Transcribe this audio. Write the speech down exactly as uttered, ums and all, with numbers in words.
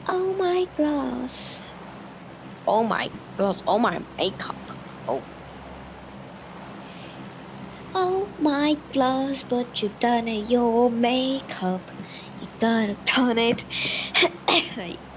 Oh my gloss. Oh my gosh, oh my makeup. Oh, Oh my gloss, but you've done it, your makeup. You gotta turn it.